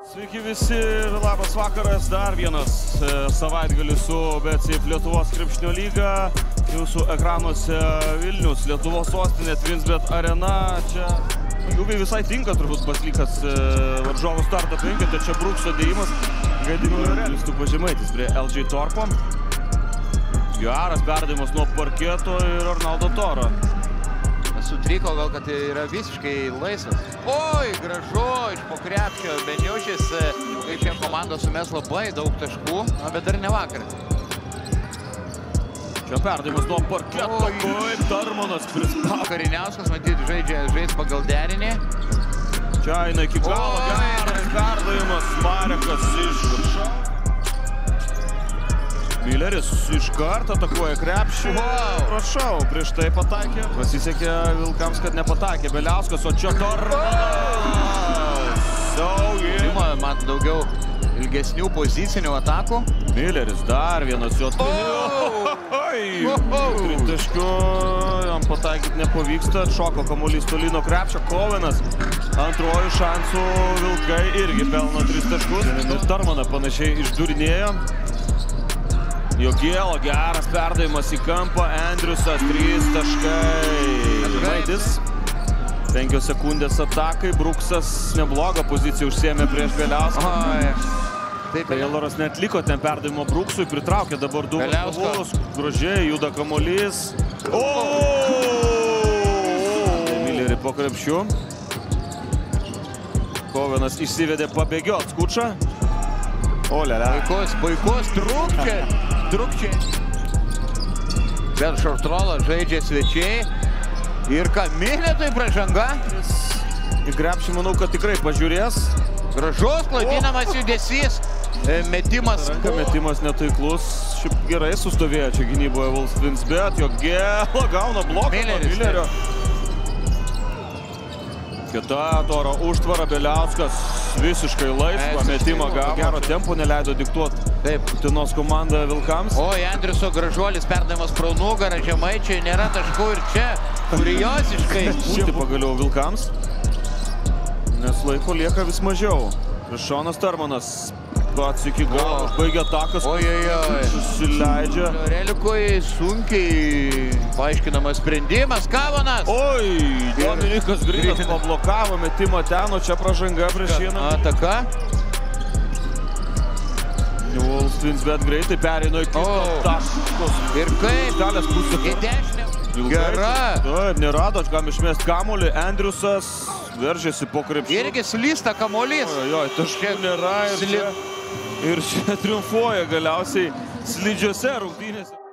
Sveiki visi ir labas vakaras, dar vienas savaitgalis su BCF Lietuvos krepšinio lyga. Jūsų ekranuose Vilnius, Lietuvos sostinė, Twinsbet arena. Čia Juviai visai tinka turbūt Baslykas varžovų starto penkete. Čia Brukso dėjimas, Gedimino Realistų Pažemaitis prie LG Torpo. Geras perdavimas nuo parketo ir Arnaldo Toro. Sutriko gal, kad yra visiškai laisvas. Oi, gražu, iš po krepšio Beniušis, kaip jiem komanda sumes labai daug taškų, bet dar ne vakar. Čia perdavimas nuo parketo, kaip Darmanas prispaudė. Kariniauskas, matyti, žais pagal derinį. Čia eina iki galo, geras perdavimas, Marekas iš viršaus. Mileris iš karto atakuoja krepšį. Prašau, prieš tai pataikė. Pasisekė Vilkams, kad nepataikė Beliauskas, o čia Darmanas. Man daugiau ilgesnių pozicinių atakų. Mileris dar vienas jo tritaškių. Jam pataikyti nepavyksta. Šoko kamuolys toli nuo krepšio. Kovenas antrojų šansų Vilkai irgi pelno 3 taškus. Darmaną panašiai išdurinėjo. Jogėlo geras perdavimas į kampą, Andriusas 3 taškai. Žemaitis 5 sekundės atakai, Bruksas neblogą poziciją užsiėmė prieš Beliauską. Tayloras neatliko ten perdavimo Bruksui, pritraukė dabar du varžovus. Gražiai juda kamuolys. Milerį po krepšiu. Kovenas išsivedė pabėgiot Skučą. Puikus trukčiai. Bet šortrolą žaidžia svečiai. Ir ką, Milėtui pražanga. Į krepšį manau, kad tikrai pažiūrės. Gražus klaidinamas judesys. Metimas. Metimas netaiklus. Šiaip gerai sustovėjo čia gynyboje Twinsbet. Jogėlo gauna bloką nuo Milerio. Kita Toro užtvara, Beliauskas visiškai laisvą metimą gavo. Gero tempo neleido diktuoti Utenos komanda Vilkams. Oi, Andriuso gražuolis perdavimas pro nugarą, Žemaičiai nėra taškų ir čia kuriosiškai. Štai pagaliau Vilkams, nes laiko lieka vis mažiau. Šonas Darmanas pats iki galo užbaigia atakas. Susileidžia. Relikui sunkiai paaiškinamas sprendimas. Kavonas. Dominikas Grinas pablokavo metimą ten, o čia pražanga prieš vieną. Ataka. Twinsbet greitai perėjo į kitą taškus. Ir kaip? Galės pusę. Į dešinę. Gera. Taip, nerado, kam išmest kamuolį. Andriusas veržėsi po krepšių. Irgi slysta kamuolys. Taškų nėra ir čia triumfuoja galiausiai slidžiose rungtynėse.